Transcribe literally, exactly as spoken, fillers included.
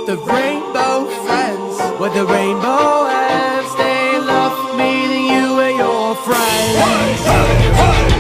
the rainbow friends. With the rainbow ends, they love meeting you and your friends.